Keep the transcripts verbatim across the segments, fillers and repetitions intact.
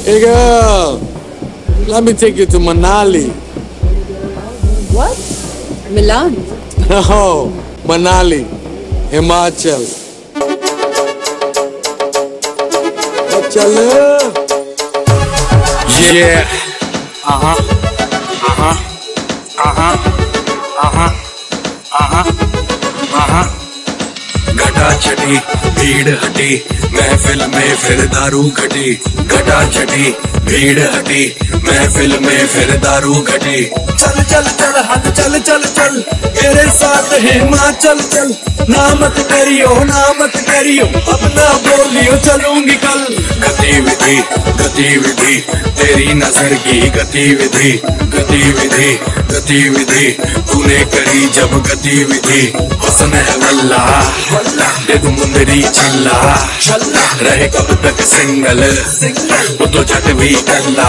Hey girl, let me take you to Manali. What? Milan? No, Manali, Himachal. चलो। Yeah. Uh-huh. Uh-huh. Uh-huh. Uh-huh. Uh-huh. Uh-huh. घटा चढ़ी भीड़ हटी महफिल में फिर दारू घटी। घटा चढ़ी भीड़ हटी महफिल में फिर दारू घटी। चल चल चल हल चल चल चल मेरे साथ हिमाचल चल। ना मत करियो ना मत करियो अपना बोलियो चलूंगी कल। गतिविधि गतिविधि तेरी नजर की गतिविधि गतिविधि गतिविधि तूने करी जब गतिविधि। हुस्न है वल्ला दे तू मुंदरी छल्ला रहे कब तक सिंगल वो तो झट भी कल्ला।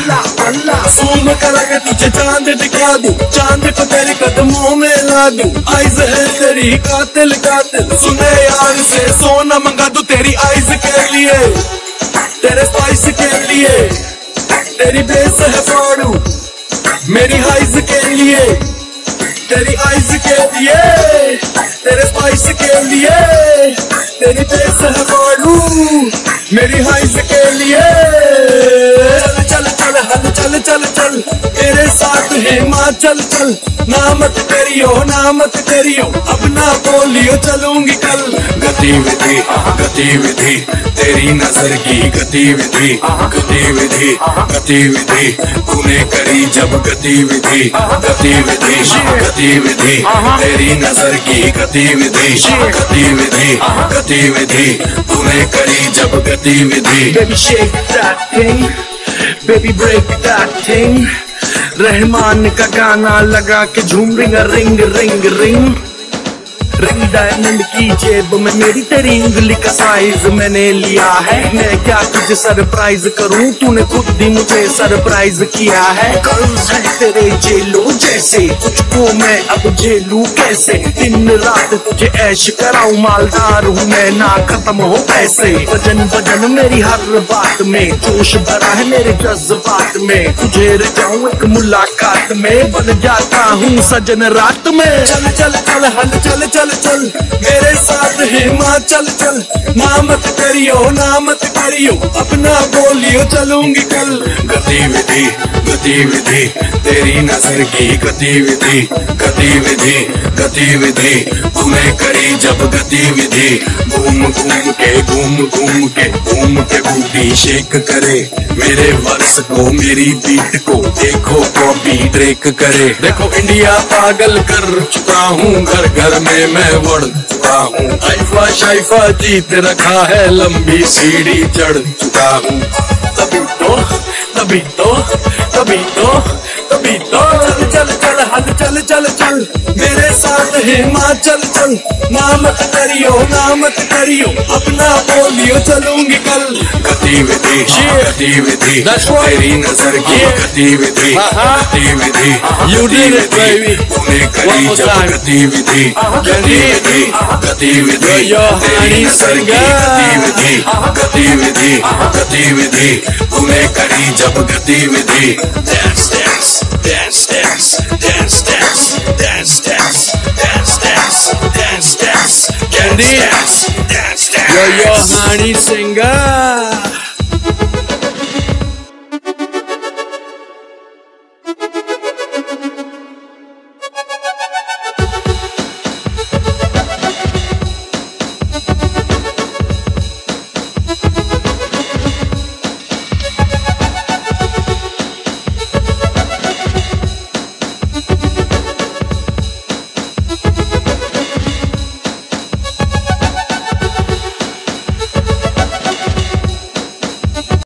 सूम कर तुझे चांद दिखा दूं चांद को तेरे कदमों में ला दूं। आइज़ है तेरी कातिल कातिल सुने यार से सोना मंगा दूं तेरी आइज़ के लिए तेरे स्पाइस के लिए। तेरी बेस है फाड़ू मेरी हाइज के लिए तेरी आइज के लिए तेरे स्पाइस के लिए। तेरी बेस है फाड़ू मेरी हाइज के लिए। चल चल चल हल चल चल चल मेरे साथ हिमाचल चल। ना मत करियो ना मत करियो अपना बोलियो चलूंगी कल। गतिविधि गतिविधि तेरी नजर की गतिविधि गतिविधि गतिविधि तूने करी जब गतिविधि। गतिविधि गतिविधि तेरी नजर की गतिविधि गतिविधि गतिविधि तूने करी जब गतिविधि। Baby shake that thing, baby break that thing। Rahman का गाना लगा के झूम ring ring ring ring. Ring diamond की जेब में मेरी तेरी उंगली का साइज मैंने लिया है। मैं क्या तुझे सरप्राइज करूं तूने खुद ही मुझे सरप्राइज किया है। कर्ज है तेरे जेलो जैसे तुझको मैं अब झेलूं कैसे। दिन रात तुझे ऐश कराऊं मालदार हूँ मैं ना खत्म हो पैसे। वजन वजन मेरी हर बात में जोश भरा है मेरे जज्बात में। तुझे रचाऊं एक मुलाकात में बन जाता हूँ सजन रात में। चल चल चल हल चल चल चल मेरे साथ हिमाचल चल। ना मत करियो ना मत करियो अपना बोलियो चलूंगी कल। गतिविधि गतिविधि तेरी नजर की गतिविधि गतिविधि गतिविधि तूने करी जब गतिविधि। घूम घूम के घूम घूम के घूम के बूटी शेक करे मेरे वर्ष को मेरी बीट को। देखो कॉपी ब्रेक करे देखो इंडिया पागल कर चुका हूँ घर घर में मैं बढ़ चुका हूँ। आइफा शाइफा जीत रखा है लंबी सीढ़ी चढ़ चुका हूँ। तभी तो तभी तो तभी तो तभी तो चल चल चल हल चल चल चल मेरे साथ हिमाचल चल। ना मत करियो ना मत करियो अपना बोलियो चलूंगी कल। गतिविधि गतिविधि तेरी नजर की गतिविधि गतिविधि गतिविधि तूने करी जब गतिविधि। गतिविधि गतिविधि तेरी नजर की गतिविधि गतिविधि गतिविधि तूने करी जब गतिविधि। Dance dance dance dance dance dance dance dance dance dance dance dance Candy, dance dance dance yo yo honey singer.